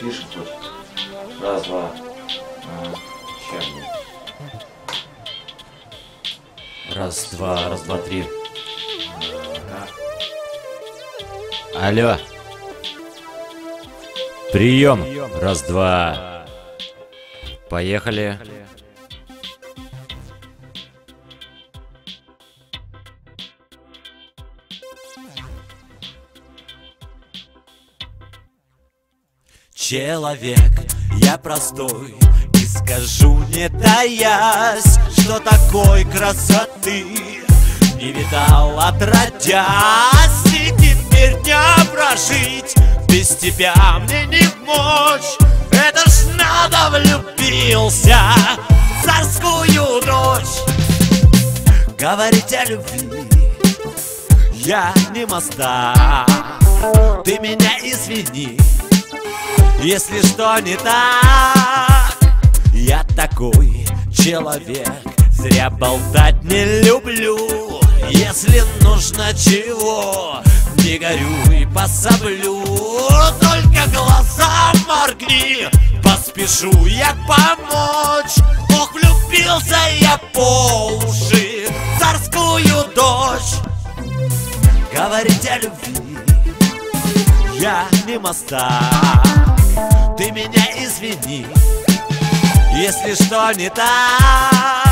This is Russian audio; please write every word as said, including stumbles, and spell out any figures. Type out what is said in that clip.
Тише тут. Раз, два. А, сейчас будет. Раз, два, раз, два, три. Ага. Алло. Прием. Раз, два. Поехали. Человек, я простой, и скажу, не таясь, что такой красоты не видал отродясь. И теперь не прожить, без тебя мне не мочь. Это ж надо, влюбился в царскую дочь. Говорить о любви я не мастак, ты меня извини, если что не так. Я такой человек, зря болтать не люблю. Если нужно чего, не горю и пособлю. Только глаза моргни, поспешу я помочь. Ох, влюбился я по уши в царскую дочь. Говорить о любви я не мастак, ты меня извини, если что не так.